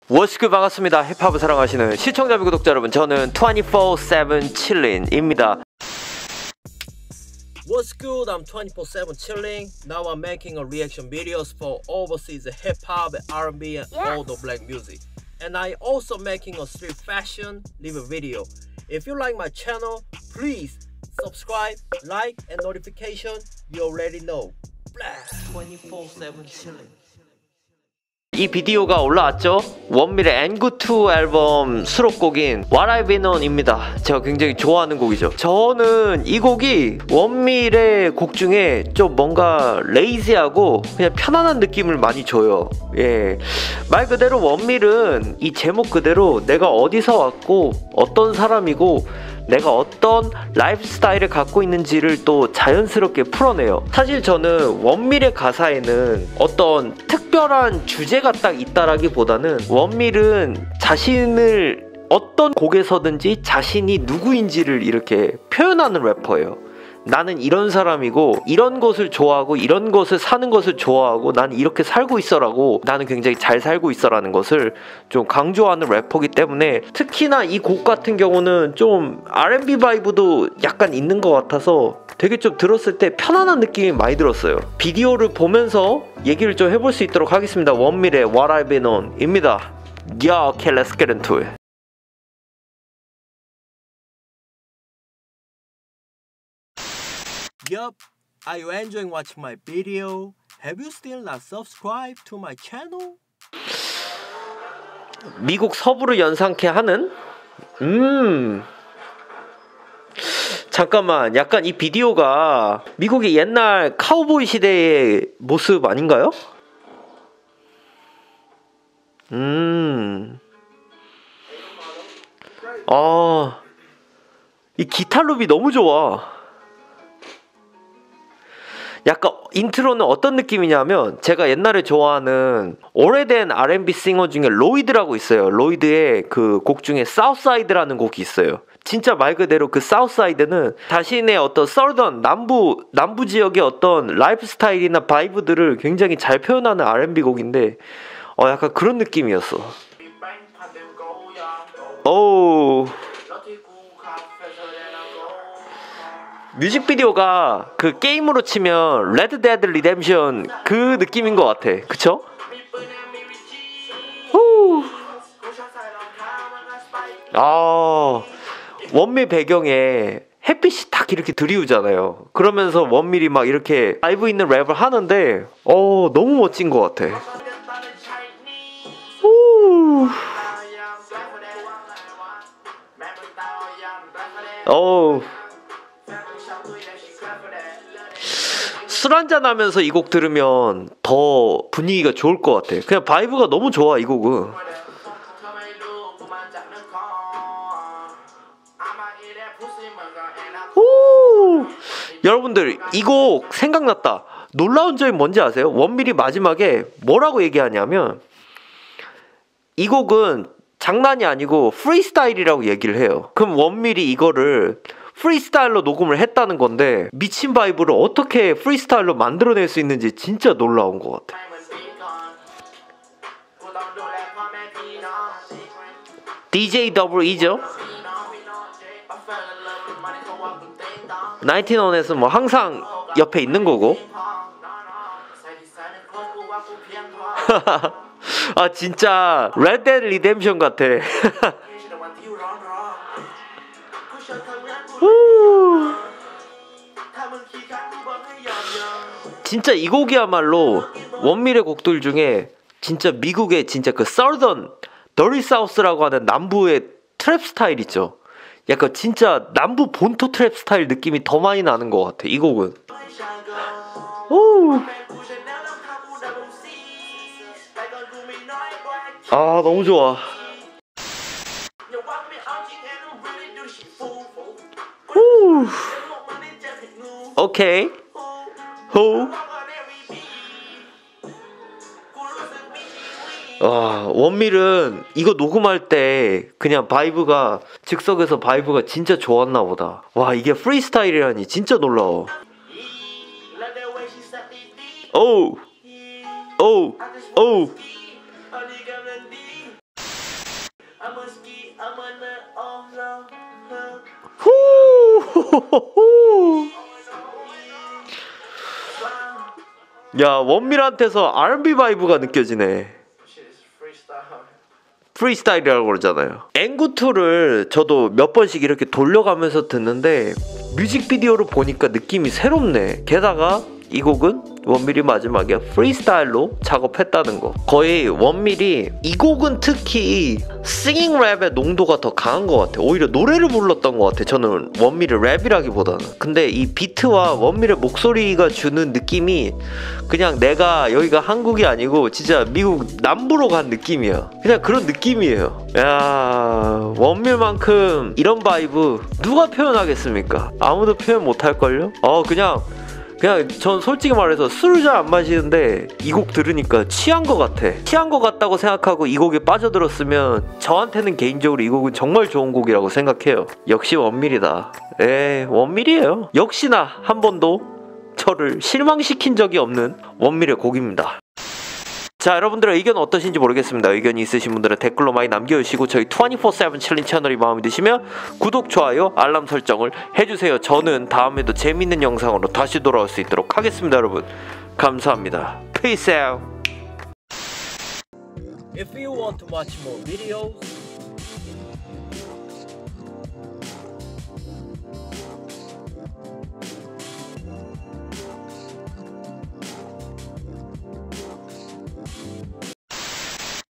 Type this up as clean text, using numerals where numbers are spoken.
워스크 반갑습니다. 힙합을 사랑하시는 시청자 구독자 여러분, 저는 24/7 chillin입니다. What's good? I'm 24/7 chilling. Now I'm making a reaction videos for overseas hip hop, R&B, and all the black music. And I also making a street fashion review video. If you like my channel, please subscribe, like, and notification. You already know. 24/7 chilling. 이 비디오가 올라왔죠? 원밀의 앵구2 앨범 수록곡인 What I've Been On입니다. 제가 굉장히 좋아하는 곡이죠. 저는 이 곡이 원밀의 곡 중에 좀 뭔가 레이지하고 그냥 편안한 느낌을 많이 줘요. 예, 말 그대로 원밀은 이 제목 그대로 내가 어디서 왔고 어떤 사람이고 내가 어떤 라이프 스타일을 갖고 있는지를 또 자연스럽게 풀어내요. 사실 저는 원밀의 가사에는 어떤 특별한 주제가 딱 있다라기보다는 원밀은 자신을 어떤 곡에서든지 자신이 누구인지를 이렇게 표현하는 래퍼예요. 나는 이런 사람이고 이런 것을 좋아하고 이런 것을 사는 것을 좋아하고 나는 이렇게 살고 있어라고, 나는 굉장히 잘 살고 있어라는 것을 좀 강조하는 래퍼이기 때문에 특히나 이 곡 같은 경우는 좀 R&B 바이브도 약간 있는 것 같아서 되게 좀 들었을 때 편안한 느낌이 많이 들었어요. 비디오를 보면서 얘기를 좀 해볼 수 있도록 하겠습니다. 원밀의 What I've Been On입니다. Yeah, okay, let's get into it. Yup, are you enjoying watching my video? Have you still not subscribed to my channel? 미국 서부를 연상케 하는? 잠깐만, 약간 이 비디오가 미국의 옛날 카우보이 시대의 모습 아닌가요? 이 기타 룹이 너무 좋아. 약간 인트로는 어떤 느낌이냐면, 제가 옛날에 좋아하는 오래된 R&B 싱어 중에 로이드라고 있어요. 로이드의 그 곡 중에 사우스사이드라는 곡이 있어요. 진짜 말 그대로 그 사우스사이드는 자신의 어떤 서던 남부 지역의 어떤 라이프 스타일이나 바이브들을 굉장히 잘 표현하는 R&B 곡인데 약간 그런 느낌이었어. 오, 뮤직비디오가 그 게임으로 치면 레드 데드 리뎀션 그 느낌인 것 같아. 그쵸? 원밀 배경에 햇빛이 딱 이렇게 들이우잖아요. 그러면서 원밀이 막 이렇게 라이브 있는 랩을 하는데 너무 멋진 것 같아. 술 한잔 하면서 이 곡 들으면 더 분위기가 좋을 것 같아. 그냥 바이브가 너무 좋아, 이 곡은. 여러분들, 이 곡 생각났다. 놀라운 점이 뭔지 아세요? 원밀이 마지막에 뭐라고 얘기하냐면, 이 곡은 장난이 아니고 프리스타일이라고 얘기를 해요. 그럼 원밀이 이거를 프리스타일로 녹음을 했다는 건데, 미친 바이브를 어떻게 프리스타일로 만들어낼 수 있는지 진짜 놀라운 것 같아. DJ WE죠? 19on에서 뭐 항상 옆에 있는 거고. 진짜 레드 데드 리뎀션 같아. 진짜 이 곡이야말로 원밀의 곡들 중에 진짜 미국의 진짜 그 서던 더리 사우스라고 하는 남부의 트랩 스타일 있죠. 약간 진짜 남부 본토 트랩 스타일 느낌이 더 많이 나는 것 같아, 이 곡은. 너무 좋아. 오케이. 원밀은 이거 녹음할 때 그냥 바이브가, 즉석에서 바이브가 진짜 좋았나 보다. 와, 이게 프리스타일이라니 진짜 놀라워. 야, 원밀한테서 R&B 바이브가 느껴지네. 프리스타일이라고 그러잖아요. 앵구2를 저도 몇 번씩 이렇게 돌려가면서 듣는데 뮤직비디오를 보니까 느낌이 새롭네. 게다가 이 곡은 원밀이 마지막에 프리스타일로 작업했다는 거. 거의 원밀이 이 곡은 특히 싱잉 랩의 농도가 더 강한 것 같아. 오히려 노래를 불렀던 것 같아. 저는 원밀의 랩이라기보다는. 근데 이 비트와 원밀의 목소리가 주는 느낌이 그냥 내가 여기가 한국이 아니고 진짜 미국 남부로 간 느낌이야. 그냥 그런 느낌이에요. 야, 원밀만큼 이런 바이브 누가 표현하겠습니까? 아무도 표현 못할걸요? 그냥 전 솔직히 말해서 술을 잘 안 마시는데 이 곡 들으니까 취한 것 같아. 취한 것 같다고 생각하고 이 곡에 빠져들었으면 저한테는 개인적으로 이 곡은 정말 좋은 곡이라고 생각해요. 역시 원밀이다. 원밀이에요. 역시나 한 번도 저를 실망시킨 적이 없는 원밀의 곡입니다. 자, 여러분들의 의견 어떠신지 모르겠습니다. 의견이 있으신 분들은 댓글로 많이 남겨주시고 저희 24/7 챌린지 채널이 마음에 드시면 구독, 좋아요, 알람 설정을 해주세요. 저는 다음에도 재밌는 영상으로 다시 돌아올 수 있도록 하겠습니다. 여러분 감사합니다. Peace out. If you want to watch more videos